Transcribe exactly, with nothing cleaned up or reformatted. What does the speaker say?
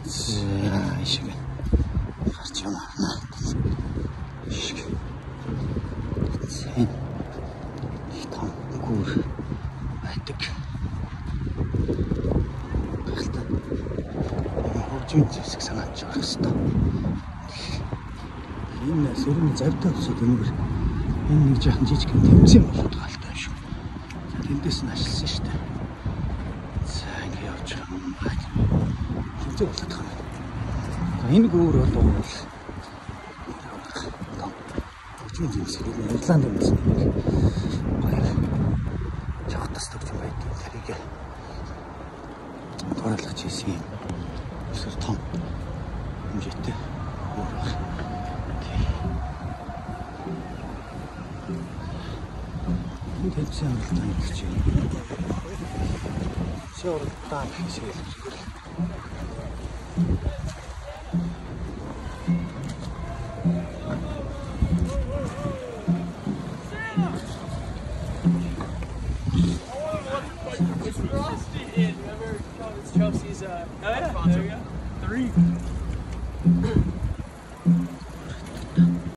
За шиг гарч явна. Шиг. Сэн. Том гүр байдаг. Гахалтай. Хөгжмийн зэвсэг санаач явах хэрэгтэй. Энэ сөрөний завтай усад өнөөр энэ нэг жаахан жижиг тэмцээн болоод байгаа юм шүү. Тэндээс нь ашигласан шүү дээ. За ингэ явж байгаа юм байна. Тэмцээн болоод байгаа юм. Энэ гүүр бол хөгжмийн зэвсэг энэ Ирланд юмс нэг гоё жагтас төгсөм байдаг. Тэрийг тооруулах хийсэн юм. Өсөр том хэмжээтэй гүүр байна. Тэмцээн амралтын гэж юм. Сөрөлтөө хийсэл. It's Frosty in. Remember Chelsea's uh, oh, yeah. There we go. Three.